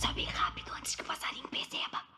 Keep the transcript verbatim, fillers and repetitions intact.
Seja bem rápido antes que o passarinho perceba.